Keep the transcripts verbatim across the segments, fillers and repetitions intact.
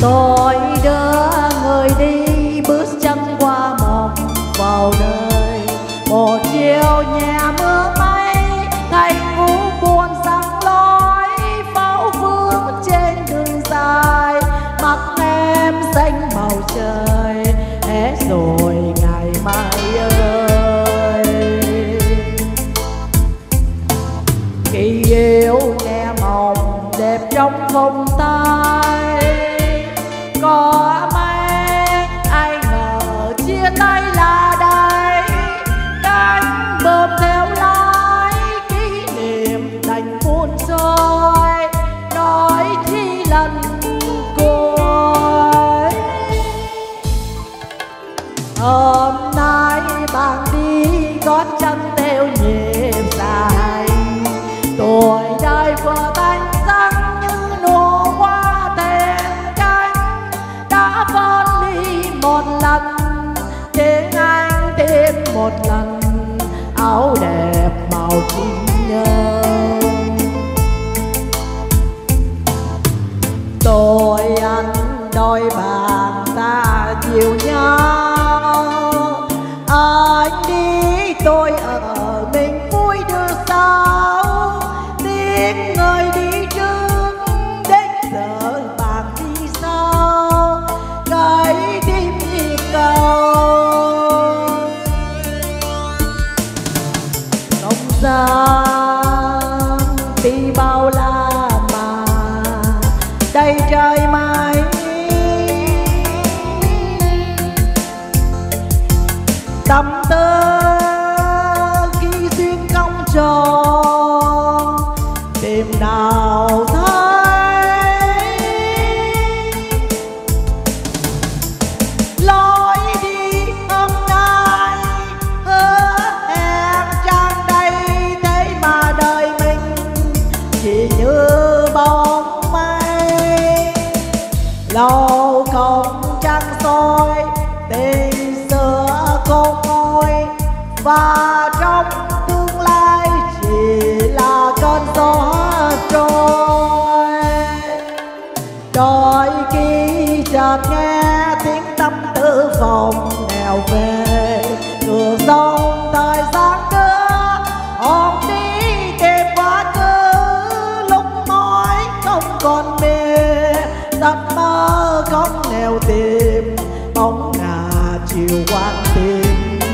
rồi đưa người đi bước chân qua một vào đời. Một chiều nhẹ mưa mây thành phố buồn sáng lối phố phường trên đường dài, mắt em xanh màu trời hết rồi ngày mai ơi. Khi yêu nghe mộng đẹp trong vòng tay, có mấy ai ngờ chia tay là đây, cánh bơm theo lái kỷ niệm đành buồn trôi, nói chi lần cuối. Hôm nay bạn đi gót chân theo nhịp dài, tuổi đời vừa thanh răng như nụ hoa thẹn cánh, đã phân ly một lần tiếng anh thêm một lần áo đẹp màu chim nhung. Tôi ăn đôi bàn ta chiều nhau, anh đi tôi ở mình vui được sao, tiếng người đi trước đến giờ bạn đi sau, cái tim nhịp cầu. Không gian thì bao la mà đây trời mãi, tâm tư khi duyên công tròn tìm nào thấy. Lối đi hôm nay hứa hẹn tràn đầy, thế mà đời mình chỉ như bóng mây, lâu không trăng soi tình xưa con môi, và trong tương lai chỉ là cơn gió trôi. Đôi khi chợt nghe tiếng tâm tư phòng nèo về, cửa sông thời gian đưa hồn đi tìm quá khứ, lúc mỏi không còn mê, giấc mơ không nèo tìm bóng ngà chiều quan tim.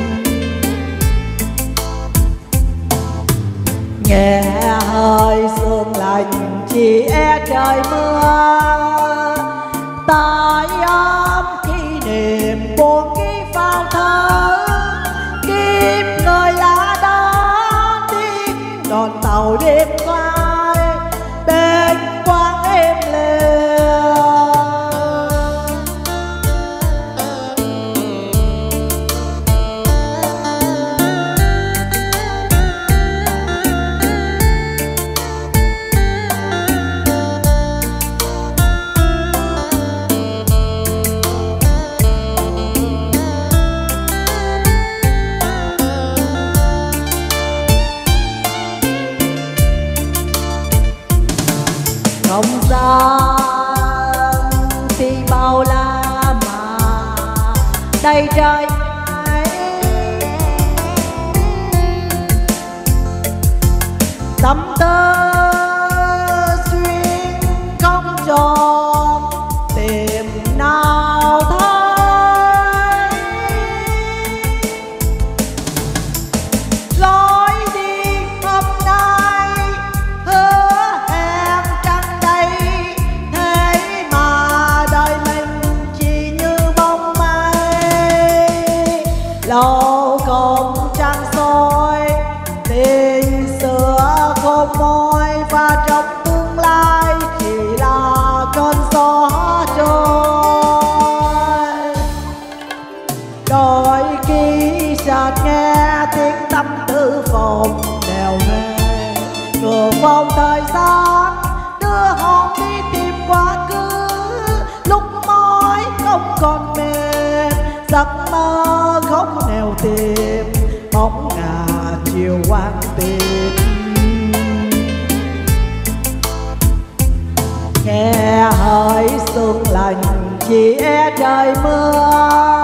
Nghe hơi sương lạnh chỉ e trời mưa, tai ôm kỷ niệm buồn khi vào thơ, kiếp người lá đó tiếng đòn tàu đêm phai bên quang êm lều. Không gian thì bao la mà đây trời ấy, tâm tư duyên không tròn tìm nào thấy. Lối đi hôm nay hứa hẹn trăng đầy, thế mà đời mình chỉ như bóng mây, lâu không trăng soi tình xưa không môi, và trong tương lai chỉ là cơn gió trôi. Đôi khi chợt nghe tiếng tâm tư phòng nèo về, cửa phòng thời gian đưa hồn đi tìm quá khứ, lúc mỏi không còn mệt, giấc mơ không nèo tìm bóng ngà chiều quan tim. Nghe hơi sương lạnh chỉ e trời mưa.